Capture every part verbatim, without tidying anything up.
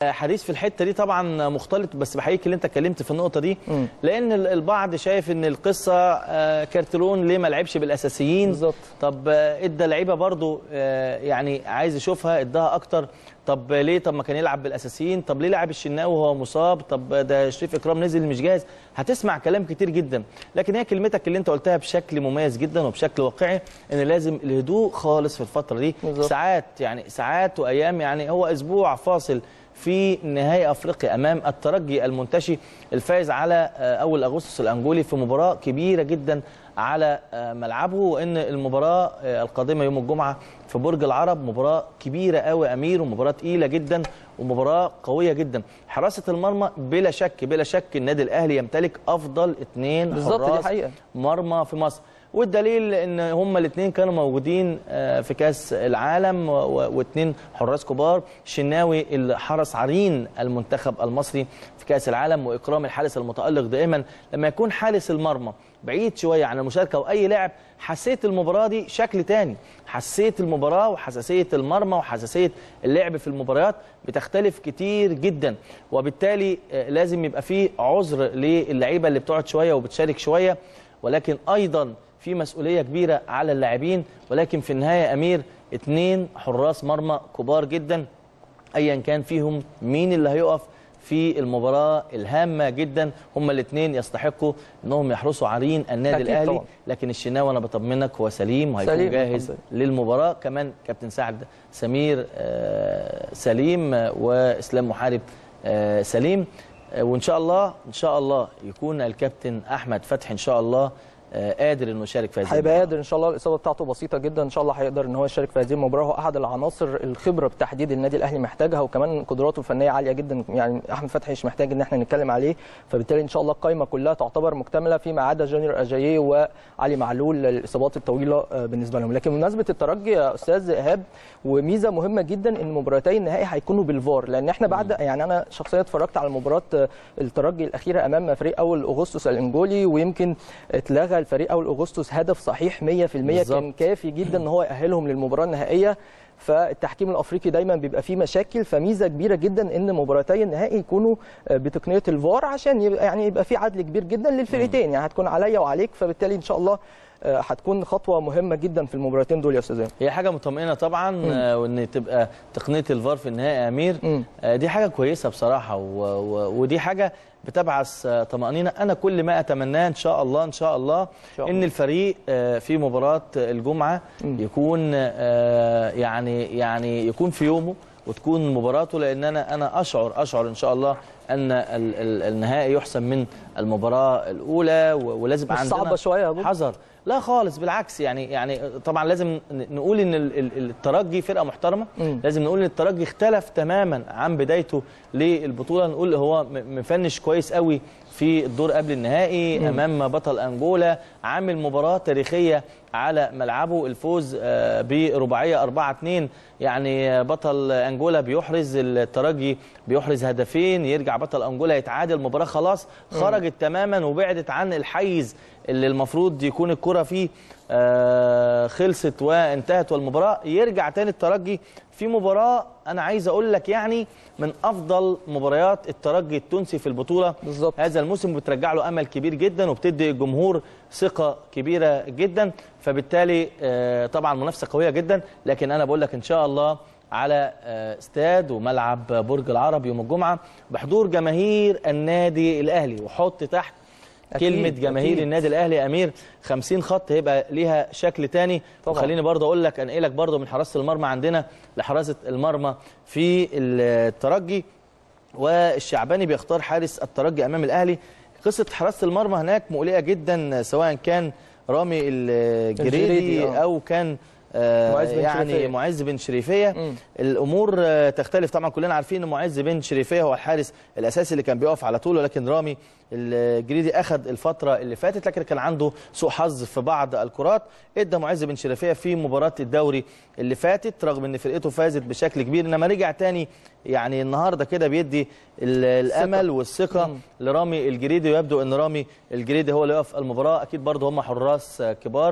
حديث في الحته دي طبعا مختلط، بس بحييك اللي انت اتكلمت في النقطه دي م. لان البعض شايف ان القصه كارتلون ليه ما لعبش بالاساسيين بالظبط. طب ادى لعيبه برضو يعني عايز يشوفها اداها اكتر. طب ليه؟ طب ما كان يلعب بالاساسيين. طب ليه لعب الشناوي وهو مصاب؟ طب ده شريف اكرام نزل مش جاهز. هتسمع كلام كتير جدا، لكن هي كلمتك اللي انت قلتها بشكل مميز جدا وبشكل واقعي ان لازم الهدوء خالص في الفتره دي بالزبط. ساعات يعني ساعات وايام، يعني هو اسبوع فاصل في نهائي افريقيا امام الترجي المنتشي الفائز على اول اغسطس الانجولي في مباراه كبيره جدا على ملعبه، وان المباراه القادمه يوم الجمعه في برج العرب مباراه كبيره قوي امير، ومباراه ثقيله جدا ومباراه قويه جدا. حراسه المرمى بلا شك بلا شك النادي الاهلي يمتلك افضل اثنين حراس مرمى في مصر، والدليل ان هما الاثنين كانوا موجودين في كاس العالم واثنين حراس كبار، الشناوي اللي حرس عرين المنتخب المصري في كاس العالم، واكرام الحارس المتالق دائما. لما يكون حارس المرمى بعيد شويه عن المشاركه واي لاعب، حسيت المباراه دي شكل تاني، حسيت المباراه وحساسيه المرمى وحساسيه اللعب في المباريات بتختلف كتير جدا، وبالتالي لازم يبقى فيه عذر للعيبه اللي بتقعد شويه وبتشارك شويه، ولكن ايضا في مسؤوليه كبيره على اللاعبين. ولكن في النهايه امير اثنين حراس مرمى كبار جدا، ايا كان فيهم مين اللي هيقف في المباراه الهامه جدا، هما الاثنين يستحقوا انهم يحرسوا عرين النادي الاهلي طبعا. لكن الشناوي انا بطمنك هو سليم وهيكون سليم جاهز حبيب. للمباراه. كمان كابتن سعد سمير سليم واسلام محارب سليم، وان شاء الله ان شاء الله يكون الكابتن احمد فتحي ان شاء الله قادر انه يشارك في هذه المباراه. هيبقى قادر ان شاء الله، الاصابه بتاعته بسيطه جدا، ان شاء الله هيقدر ان هو يشارك في هذه المباراه. هو احد العناصر الخبره بالتحديد النادي الاهلي محتاجها، وكمان قدراته الفنيه عاليه جدا، يعني احمد فتحي مش محتاج ان احنا نتكلم عليه، فبالتالي ان شاء الله القائمه كلها تعتبر مكتمله فيما عدا جونيور اجاييه وعلي معلول الاصابات الطويله بالنسبه لهم. لكن بمناسبه الترجي يا استاذ ايهاب، وميزه مهمه جدا ان مباراتي النهائي هيكونوا بالفار، لان احنا بعد يعني انا شخصيا اتفرجت على مباراه الترجي الاخيره امام فريق اول اغسطس الانجولي، ويمكن اتلغى الفريق اول اغسطس هدف صحيح مية في المية كان كافي جدا ان هو يأهلهم للمباراه النهائيه. فالتحكيم الافريقي دايما بيبقى فيه مشاكل، فميزه كبيره جدا ان مباراتي النهائي يكونوا بتقنيه الفار عشان يبقى يعني يبقى في عدل كبير جدا للفرقتين، يعني هتكون عليا وعليك، فبالتالي ان شاء الله هتكون خطوه مهمه جدا في المباراتين دول يا استاذ. هي حاجه مطمئنه طبعا، وان تبقى تقنيه الفار في النهائي يا امير، مم. دي حاجه كويسه بصراحه، ودي حاجه بتبعث طمأنينة. أنا كل ما أتمناه إن شاء الله إن شاء الله شاء إن الفريق في مباراة الجمعة يكون يعني يعني يكون في يومه وتكون مباراته، لأن أنا أنا أشعر أشعر إن شاء الله أن النهائي يحسم من المباراة الأولى، ولازم عندنا صعبة شوية حذر. لا خالص بالعكس، يعني يعني طبعا لازم نقول ان الترجي فرقه محترمه، م. لازم نقول ان الترجي اختلف تماما عن بدايته للبطوله، نقول هو مفنش كويس قوي في الدور قبل النهائي م. امام بطل انجولا، عامل مباراه تاريخيه على ملعبه، الفوز برباعيه أربعة اثنين، يعني بطل انجولا بيحرز، الترجي بيحرز هدفين، يرجع بطل انجولا يتعادل، المباراه خلاص خرجت م. تماما وبعدت عن الحيز اللي المفروض يكون الكرة فيه آه خلصت وانتهت والمباراة، يرجع تاني الترجي في مباراة أنا عايز أقول لك يعني من أفضل مباريات الترجي التونسي في البطولة بالزبط. هذا الموسم بترجع له أمل كبير جدا وبتدي الجمهور ثقة كبيرة جدا، فبالتالي آه طبعا منافسة قوية جدا، لكن أنا بقول لك إن شاء الله على استاد وملعب برج العرب يوم الجمعة بحضور جماهير النادي الأهلي، وحط تحت كلمة جماهير أكيد. النادي الأهلي يا أمير خمسين خط هيبقى ليها شكل تاني. وخليني برضه أقول لك أنقلك برضه من حراسة المرمى عندنا لحراسة المرمى في الترجي، والشعباني بيختار حارس الترجي أمام الأهلي. قصة حراسة المرمى هناك مقلقة جدا، سواء كان رامي الجريدي أو كان معز يعني شريفية. معز بن شريفيه. مم. الامور تختلف طبعا، كلنا عارفين ان معز بن شريفيه هو الحارس الاساسي اللي كان بيقف على طول، ولكن رامي الجريدي اخذ الفتره اللي فاتت، لكن كان عنده سوء حظ في بعض الكرات، ادى معز بن شريفيه في مباراه الدوري اللي فاتت رغم ان فرقته فازت بشكل كبير، انما رجع تاني يعني النهارده كده بيدي الامل والثقه مم. لرامي الجريدي، ويبدو ان رامي الجريدي هو اللي يقف المباراه. اكيد برضه هم حراس كبار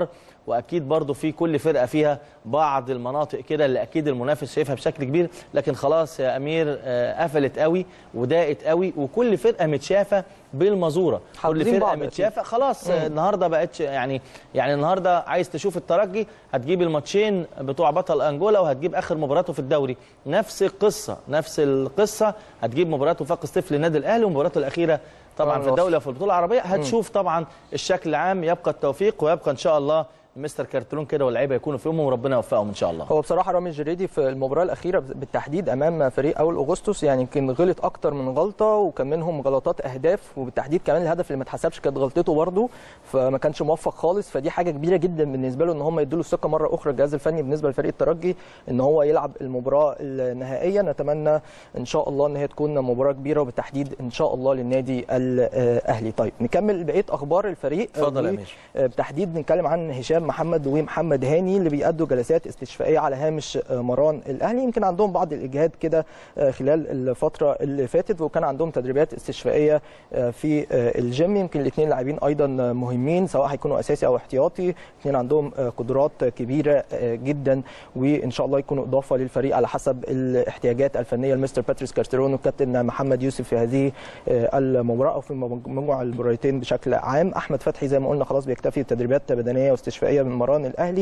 واكيد برضو في كل فرقه فيها بعض المناطق كده اللي اكيد المنافس شايفها بشكل كبير، لكن خلاص يا امير قفلت قوي وضاقت قوي، وكل فرقه متشافه بالمزوره، كل فرقه متشافه خلاص. مم. النهارده بقتش يعني يعني النهارده عايز تشوف الترجي هتجيب الماتشين بتوع بطل انجولا وهتجيب اخر مباراته في الدوري، نفس القصه نفس القصه، هتجيب مباراته وفاق سطيف للنادي الاهلي ومباراته الاخيره طبعا في الدوله وفي البطوله العربيه. هتشوف طبعا الشكل العام، يبقى التوفيق ويبقى ان شاء الله مستر كارتلون كده واللعيبه يكونوا في يومهم وربنا يوفقهم ان شاء الله. هو بصراحه رامي الجريدي في المباراه الاخيره بالتحديد امام فريق اول اغسطس يعني يمكن غلط اكتر من غلطه، وكان منهم غلطات اهداف، وبالتحديد كمان الهدف اللي ما اتحسبش كانت غلطته برده، فما كانش موفق خالص. فدي حاجه كبيره جدا بالنسبه له ان هم يدوا له الثقه مره اخرى الجهاز الفني بالنسبه لفريق الترجي ان هو يلعب المباراه النهائيه. نتمنى ان شاء الله ان هي تكون مباراه كبيره وبالتحديد ان شاء الله للنادي الاهلي. طيب نكمل بقيه اخبار الفريق. اتفضل يا امير. بالتحديد نتكلم عن هشام محمد ومحمد محمد هاني اللي بيأدوا جلسات استشفائيه على هامش مران الاهلي. يمكن عندهم بعض الاجهاد كده خلال الفتره اللي فاتت، وكان عندهم تدريبات استشفائيه في الجيم. يمكن الاثنين لاعبين ايضا مهمين سواء هيكونوا اساسي او احتياطي، الاثنين عندهم قدرات كبيره جدا وان شاء الله يكونوا اضافه للفريق على حسب الاحتياجات الفنيه لمستر باتريس كارتيرون والكابتن محمد يوسف في هذه المباراه او في مجموعه المباراتين بشكل عام. احمد فتحي زي ما قلنا خلاص بيكتفي بتدريبات بدنيه واستشفائيه من مران الاهلي،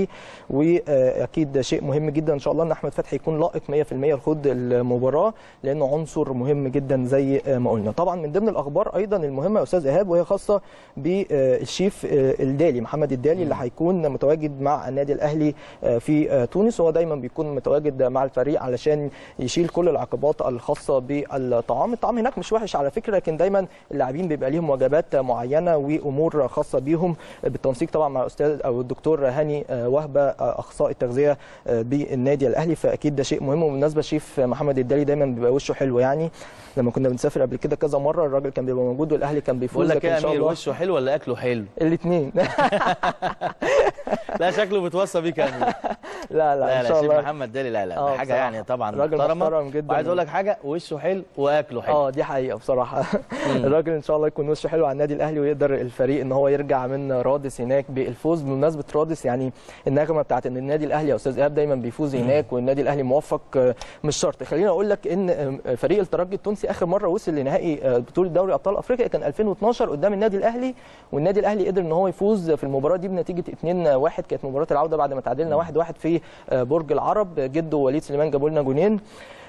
واكيد شيء مهم جدا ان شاء الله ان احمد فتحي يكون لائق مية في المية لخوض المباراه لانه عنصر مهم جدا زي ما قلنا. طبعا من ضمن الاخبار ايضا المهمه يا استاذ ايهاب وهي خاصه بالشيف الدالي محمد الدالي اللي هيكون متواجد مع النادي الاهلي في تونس. هو دايما بيكون متواجد مع الفريق علشان يشيل كل العقبات الخاصه بالطعام. الطعام هناك مش وحش على فكره، لكن دايما اللاعبين بيبقى ليهم وجبات معينه وامور خاصه بيهم بالتنسيق طبعا مع الاستاذ او الدكتور هاني وهبه اخصائي التغذيه بالنادي الاهلي، فاكيد ده شيء مهم. وبالنسبه الشيف محمد الدالي دايما بيبقى وشه حلو، يعني لما كنا بنسافر قبل كده كذا مره الراجل كان بيبقى موجود والاهلي كان بيفوز. بقول لك ايه يا امير، وشه حلو ولا اكله حلو؟ الاثنين. لا شكله بتوصى بيك يا امير. لا لا ان شاء الله. شيف محمد دالي لا لا حاجه يعني طبعا محترمه جدا، وعايز اقول لك حاجه وشه حلو واكله حلو. اه دي حقيقه بصراحه. الراجل ان شاء الله يكون وشه حلو على النادي الاهلي ويقدر الفريق ان هو يرجع من رادس هناك بالفوز. بمناسبه رادس يعني النغمه بتاعت ان النادي الاهلي يا استاذ ايهاب دايما بيفوز هناك والنادي الاهلي موفق مش شرط. خليني اقول لك ان فريق الترجي التونسي اخر مره وصل لنهائي بطوله دوري ابطال افريقيا كان ألفين واثناشر قدام النادي الاهلي، والنادي الاهلي قدر ان هو يفوز في المباراه دي بنتيجه اتنين واحد. كانت مباراه العوده بعد ما تعادلنا واحد واحد في برج العرب، جده وليد سليمان جابوا لنا جونين،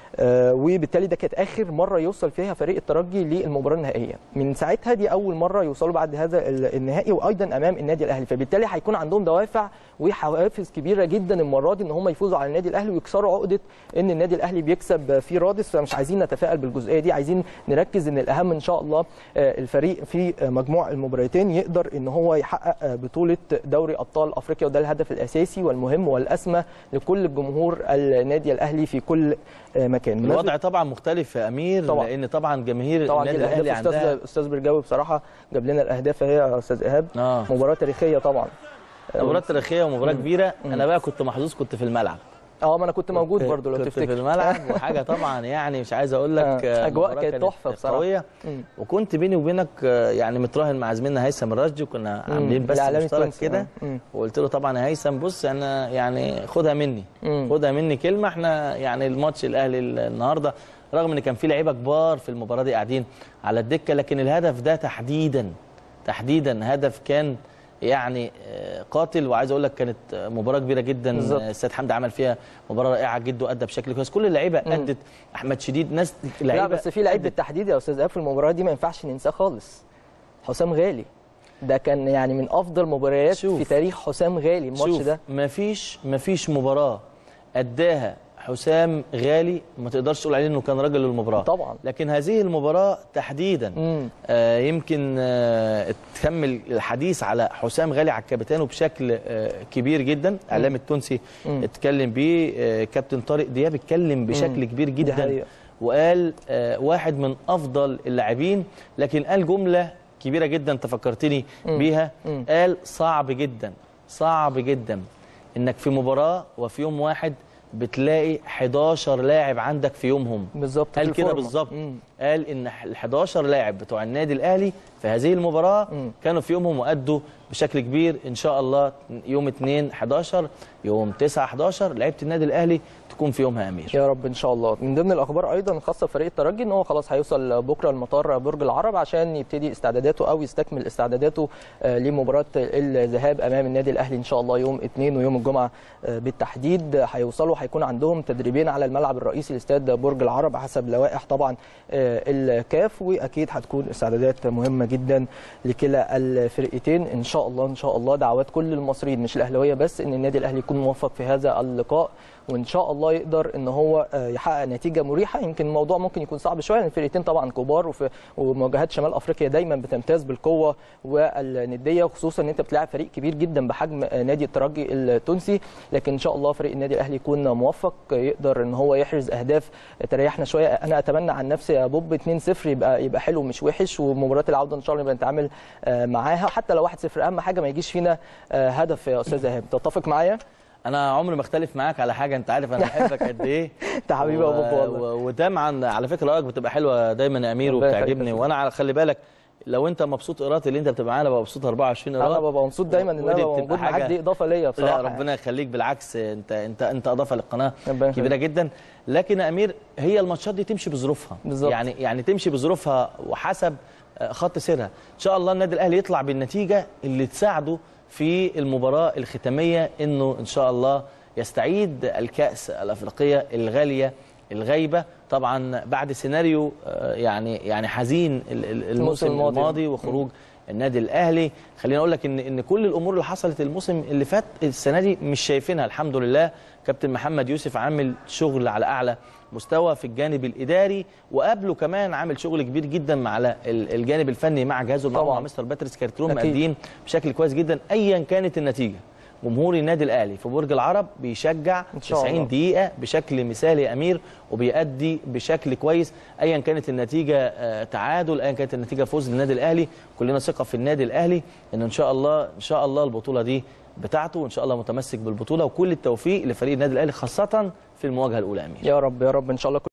آه وبالتالي ده كانت اخر مره يوصل فيها فريق الترجي للمباراه النهائيه. من ساعتها دي اول مره يوصلوا بعد هذا النهائي وايضا امام النادي الاهلي، فبالتالي هيكون عندهم دوافع وحوافز كبيره جدا المره دي ان هم يفوزوا على النادي الاهلي ويكسروا عقده ان النادي الاهلي بيكسب في رادس. فمش عايزين نتفائل بالجزئيه دي، عايزين نركز ان الاهم ان شاء الله الفريق في مجموع المباراتين يقدر ان هو يحقق بطوله دوري ابطال افريقيا، وده الهدف الاساسي والمهم والاسمى لكل الجمهور النادي الاهلي في كل مكان. الوضع طبعا مختلف يا امير طبعا. لان طبعا جماهير طبعا النادي الاهلي عندها استاذ برجاوي بصراحه جاب لنا الاهداف اهي يا استاذ ايهاب. آه. مباراه تاريخيه طبعا، مباراه تاريخيه ومباراه كبيره. انا بقى كنت محظوظ كنت في الملعب. اه ما انا كنت موجود برضو لو تفتكر. كنت في الملعب وحاجه طبعا يعني مش عايز اقول لك آه. اجواء كانت تحفه بصراحه. وكنت بيني وبينك يعني متراهن مع زميلنا هيثم الرشدي وكنا عاملين بس مشترك كده، وقلت له طبعا يا هيثم بص انا يعني خدها مني مم. خدها مني كلمه، احنا يعني الماتش الاهلي النهارده رغم ان كان في لعيبه كبار في المباراه دي قاعدين على الدكه، لكن الهدف ده تحديدا تحديدا هدف كان يعني قاتل. وعايز اقول لك كانت مباراه كبيره جدا، السيد حمدي عمل فيها مباراه رائعه جدا وادى بشكل كويس، كل اللعيبه ادت، احمد شديد ناس لعيبه. لا بس في لعيب بالتحديد يا استاذ ايهاب في المباراه دي ما ينفعش ننساه خالص، حسام غالي. ده كان يعني من افضل مباريات في تاريخ حسام غالي الماتش ده. مفيش مفيش مباراه اداها حسام غالي ما تقدرش تقول عليه انه كان راجل للمباراه طبعا، لكن هذه المباراه تحديدا آه يمكن آه تكمل الحديث على حسام غالي على الكابتن بشكل آه كبير جدا. الاعلام التونسي اتكلم بيه، آه كابتن طارق دياب اتكلم بشكل مم. كبير جدا وقال آه واحد من افضل اللاعبين، لكن قال جمله كبيره جدا تفكرتني مم. بيها. مم. قال صعب جدا صعب جدا انك في مباراه وفي يوم واحد بتلاقي حداشر لاعب عندك في يومهم بالظبط. قال كده بالظبط، قال ان ال حداشر لاعب بتوع النادي الاهلي في هذه المباراه مم. كانوا في يومهم وادوا بشكل كبير ان شاء الله يوم اتنين حداشر يوم تسعة حداشر لعيبه النادي الاهلي تكون في يومها امير يا رب ان شاء الله. من ضمن الاخبار ايضا الخاصه بفريق الترجي ان هو خلاص هيوصل بكره لمطار برج العرب عشان يبتدي استعداداته او يستكمل استعداداته لمباراه الذهاب امام النادي الاهلي ان شاء الله يوم اثنين ويوم الجمعه بالتحديد. هيوصلوا هيكون عندهم تدريبين على الملعب الرئيسي لاستاد برج العرب حسب لوائح طبعا الكاف، واكيد هتكون استعدادات مهمه جدا لكلا الفرقتين ان شاء الله. ان شاء الله دعوات كل المصريين مش الاهلاويه بس ان النادي الاهلي يكون موفق في هذا اللقاء، وان شاء الله يقدر ان هو يحقق نتيجه مريحه. يمكن الموضوع ممكن يكون صعب شويه لان الفرقتين طبعا كبار، وفي ومواجهات شمال افريقيا دايما بتمتاز بالقوه والنديه، وخصوصا ان انت بتلاعب فريق كبير جدا بحجم نادي الترجي التونسي. لكن ان شاء الله فريق النادي الاهلي يكون موفق، يقدر ان هو يحرز اهداف تريحنا شويه. انا اتمنى عن نفسي يا بوب اتنين صفر يبقى يبقى حلو مش وحش، ومباراه العوده ان شاء الله نبقى نتعامل معاها حتى لو واحد صفر. اهم حاجه ما يجيش فينا هدف يا استاذ ايهاب. تتفق معايا؟ انا عمري ما اختلف معاك على حاجه، انت عارف انا بحبك قد ايه. انت حبيبي يا بابا والله. وطبعا على فكره رايك بتبقى حلوه دايما يا امير وبتعجبني، وانا على خلي بالك لو انت مبسوط قراءه اللي انت بتبقى معانا ببقى مبسوط اربعة وعشرين قراءه. انا ببقى مبسوط دايما ان انا ببقى موجود معاك، دي اضافه ليا بصراحه. لا ربنا يخليك، بالعكس انت انت انت اضافه للقناه كبيره جدا. لكن يا امير هي الماتشات دي تمشي بظروفها، يعني يعني تمشي بظروفها وحسب خط سيرها. ان شاء الله النادي الاهلي يطلع بالنتيجه اللي تساعده في المباراه الختاميه انه ان شاء الله يستعيد الكأس الأفريقية الغالية الغايبة طبعا بعد سيناريو يعني يعني حزين الموسم الماضي, الماضي وخروج النادي الأهلي. خلينا أقول لك إن إن كل الأمور اللي حصلت الموسم اللي فات السنة دي مش شايفينها الحمد لله. كابتن محمد يوسف عامل شغل على أعلى مستوى في الجانب الإداري، وقبله كمان عامل شغل كبير جدا مع الجانب الفني مع جهازه مع مستر باتريس كارترون، مقدمين بشكل كويس جدا. أيا كانت النتيجة جمهور النادي الاهلي في برج العرب بيشجع تسعين دقيقه بشكل مثالي يا امير، وبيأدي بشكل كويس ايا كانت النتيجه تعادل ايا كانت النتيجه فوز للنادي الاهلي. كلنا ثقه في النادي الاهلي ان ان شاء الله ان شاء الله البطوله دي بتاعته، وان شاء الله متمسك بالبطوله، وكل التوفيق لفريق النادي الاهلي خاصه في المواجهه الاولى يا امير. يا رب يا رب ان شاء الله.